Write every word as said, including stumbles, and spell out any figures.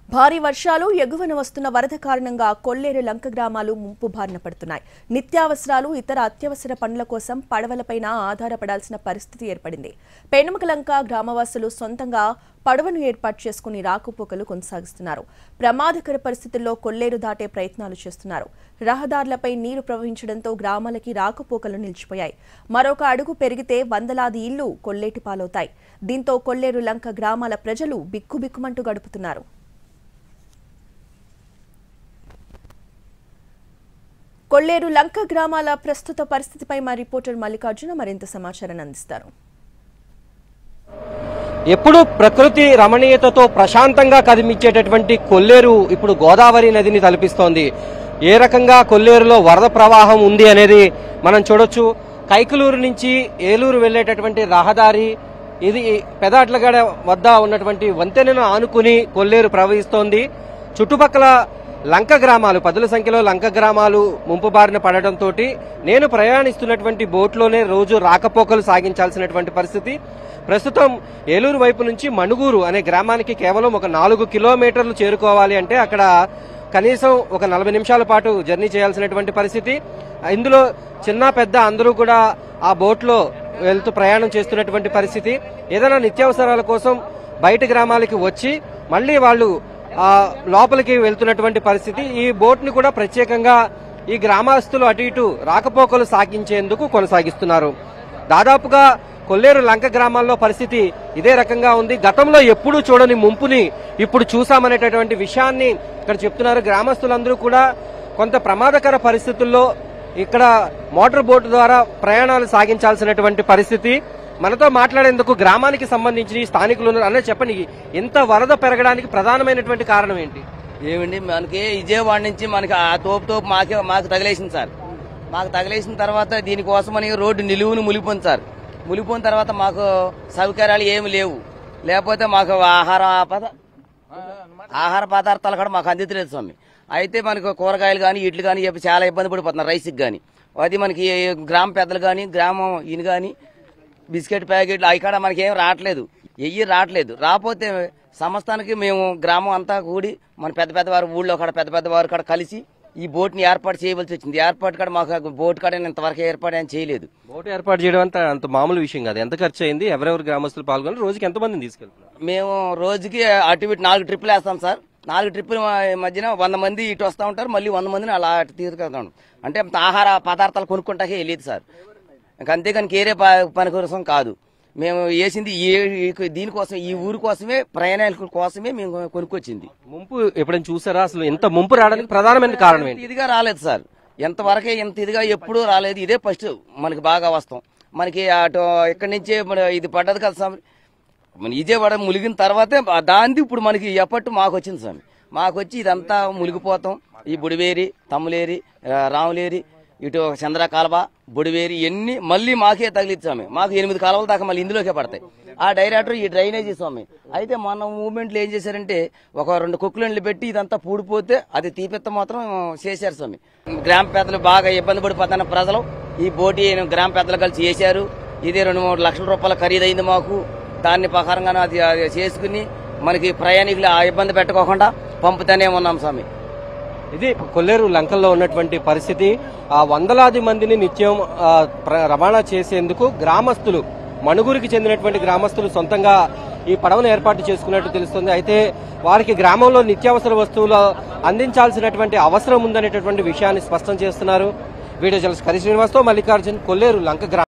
భారీ వర్షాలు ఎగువన వస్తున్న వరద కారణంగా కొల్లేరు లంక గ్రామాలు ముంపు బారిన పడుతున్నాయి. నిత్యావసరాలు ఇతర అత్యవసర పనుల కోసం పడవలపైన ఆధారపడాల్సిన పరిస్థితి ఏర్పడింది. పేనుమకలంక గ్రామవాసులు సొంతంగా పడవను ఏర్పాటు చేసుకుని రాకపోకలు కొనసాగిస్తున్నారు. ప్రమాదకర పరిస్థితుల్లో కొల్లేరు దాటే ప్రయత్నాలు చేస్తున్నారు. రహదారులపై నీరు ప్రవహించడంతో గ్రామాలకి రాకపోకలు నిలిచిపోయాయి. మరొక అడుగు పెరిగితే వందలాది ఇళ్లు కొల్లేటి పాలవుతాయి. దీంతో కొల్లేరు లంక గ్రామాల ప్రజలు బిక్కుబిక్కుమంటూ గడుపుతున్నారు. కొల్లేరు లంక గ్రామాల ప్రస్తుత పరిస్థితిపై మా రిపోర్టర్ మల్లికార్జున మరింత సమాచారాన్ని అందిస్తారు. ఎప్పుడు ప్రకృతి రమణీయతతో ప్రశాంతంగా కదిమించేటటువంటి కొల్లేరు ఇప్పుడు గోదావరి నదిని తలపిస్తోంది. ఏ రకంగా కొల్లేరులో వరద ప్రవాహం ఉంది అనేది మనం చూడొచ్చు. కైకలూరు నుంచి ఏలూరు వెళ్లేటటువంటి రహదారి ఇది పెదాట్లగడ వద్ద ఉన్నటువంటి వంతెనను ఆనుకుని కొల్లేరు ప్రవహిస్తోంది. చుట్టుపక్కల లంక గ్రామాలు పదుల సంఖ్యలో లంక గ్రామాలు ముంపు బారిన పడడంతో నేను ప్రయాణిస్తున్నటువంటి బోట్లోనే రోజు రాకపోకలు సాగించాల్సినటువంటి పరిస్థితి. ప్రస్తుతం ఏలూరు వైపు నుంచి మణుగూరు అనే గ్రామానికి కేవలం ఒక నాలుగు కిలోమీటర్లు చేరుకోవాలి అంటే అక్కడ కనీసం ఒక నలభై నిమిషాల పాటు జర్నీ చేయాల్సినటువంటి పరిస్థితి. ఇందులో చిన్న పెద్ద అందరూ కూడా ఆ బోట్లో వెళ్తూ ప్రయాణం చేస్తున్నటువంటి పరిస్థితి. ఏదైనా నిత్యావసరాల కోసం బయట గ్రామాలకి వచ్చి మళ్లీ వాళ్ళు ఆ లోపలికి వెళ్తున్నటువంటి పరిస్థితి. ఈ బోట్ ని కూడా ప్రత్యేకంగా ఈ గ్రామస్తులు అటు ఇటు రాకపోకలు సాగించేందుకు కొనసాగిస్తున్నారు. దాదాపుగా కొల్లేరు లంక గ్రామాల్లో పరిస్థితి ఇదే రకంగా ఉంది. గతంలో ఎప్పుడూ చూడని ముంపుని ఇప్పుడు చూసామనేటటువంటి విషయాన్ని ఇక్కడ చెప్తున్నారు. గ్రామస్తులందరూ కూడా కొంత ప్రమాదకర పరిస్థితుల్లో ఇక్కడ మోటార్ బోటు ద్వారా ప్రయాణాలు సాగించాల్సినటువంటి పరిస్థితి. మనతో మాట్లాడేందుకు గ్రామానికి సంబంధించి స్థానికులు ఉన్నారు. అన్న చెప్పండి, ఇంత వరద పెరగడానికి ప్రధానమైనటువంటి కారణం ఏంటి? ఏమండి, మనకి విజయవాడ నుంచి మనకి ఆ తోపు తోపు మాకే మాకు తగిలేసింది సార్. మాకు తగిలేసిన తర్వాత దీనికోసమని రోడ్డు నిలువును ములిపోయింది సార్. ములిపోయిన తర్వాత మాకు సౌకర్యాలు ఏమి లేవు. లేకపోతే మాకు ఆహార ఆహార పదార్థాలు కూడా మాకు అందుతలేదు స్వామి. అయితే మనకు కూరగాయలు కానీ ఇట్లు కానీ చాలా ఇబ్బంది పడిపోతున్నారు రైస్కి కానీ. అది మనకి గ్రామ పెద్దలు కానీ గ్రామం ఈయన కానీ బిస్కెట్ ప్యాకెట్లు అవి కూడా మనకి ఏం రావట్లేదు, ఎయ్యి రావట్లేదు. రాకపోతే సంస్థానికి మేము గ్రామం అంతా కూడి మన పెద్ద పెద్దవారు ఊళ్ళో కూడా పెద్ద పెద్దవారు కూడా కలిసి ఈ బోట్ ని ఏర్పాటు చేయవలసి వచ్చింది. ఏర్పాటు కూడా మాకు బోట్ కూడా ఇంతవరకు ఏర్పాటు ఏం చేయలేదు. బోట్ ఏర్పాటు చేయడం అంత అంత మామూలు విషయం కాదు. ఎంత ఖర్చు అయింది? ఎవరెవరు గ్రామస్తులు పాల్గొని రోజుకి ఎంత మందిని తీసుకెళ్తున్నారు? మేము రోజుకి అటు ఇటు నాలుగు ట్రిప్పులు వేస్తాం సార్. నాలుగు ట్రిప్పుల మధ్యన వంద మంది ఇటు వస్తూ ఉంటారు, మళ్ళీ వంద మందిని అలా అటు తీసుకెళ్తాం. అంటే ఆహార పదార్థాలు కొనుక్కుంటాకే వెళ్ళేది సార్. అంతేకాని కేరే పని కోసం కాదు. మేము వేసింది దీనికోసం, ఈ ఊరి కోసమే, ప్రయాణాల కోసమే మేము కొనుక్కొచ్చింది. ముంపు ఎప్పుడైనా చూసారా? అసలు ఎంత ముంపు రావడానికి ప్రధానమైన కారణం ఏంటి? ఇదిగా రాలేదు సార్, ఎంతవరకే ఎంత ఇదిగా ఎప్పుడూ రాలేదు. ఇదే ఫస్ట్ మనకి బాగా వస్తాం. మనకి అటు ఇక్కడి నుంచే ఇది పడ్డది కదా స్వామి. మన విజయవాడ ములిగిన తర్వాతే దాంది ఇప్పుడు మనకి ఎప్పటి మాకు వచ్చింది స్వామి. మాకు వచ్చి ఇదంతా ములిగిపోతాం. ఈ బుడివేరి, తమ్ములేరి, రాములేరి, ఇటు చంద్ర కాలువ, బుడివేరి ఎన్ని మళ్ళీ మాకే తగిలిచ్చాము. మాకు ఎనిమిది కాలువల దాకా మళ్ళీ ఇందులోకే పడతాయి. ఆ డైరెక్టర్ ఈ డ్రైనేజీ స్వామి. అయితే మన మూవ్మెంట్లు ఏం చేశారంటే ఒక రెండు కుక్కులు పెట్టి ఇదంతా పూడిపోతే అది తీపెత్త మాత్రం చేశారు స్వామి. గ్రామ పెద్దలు బాగా ఇబ్బంది పడిపోతున్న ప్రజలు ఈ బోటి గ్రామ పెద్దలు కలిసి చేశారు. ఇది రెండు మూడు లక్షల రూపాయల ఖరీదైంది మాకు. దాన్ని ప్రకారంగా అది చేసుకుని మనకి ప్రయాణికులు ఆ ఇబ్బంది పెట్టుకోకుండా పంపుతూనే ఉన్నాం స్వామి. ఇది కొల్లేరు లంకల్లో ఉన్నటువంటి పరిస్థితి. ఆ వందలాది మందిని నిత్యం రవాణా చేసేందుకు గ్రామస్తులు, మణుగూరుకి చెందినటువంటి గ్రామస్తులు సొంతంగా ఈ పడవను ఏర్పాటు చేసుకున్నట్టు తెలుస్తుంది. అయితే వారికి గ్రామంలో నిత్యావసర వస్తువులు అందించాల్సినటువంటి అవసరం ఉందనేటటువంటి విషయాన్ని స్పష్టం చేస్తున్నారు. వీడియో జర్నలిస్ట్ హరి శ్రీనివాస్తో మల్లికార్జున్, కొల్లేరు లంక గ్రామం.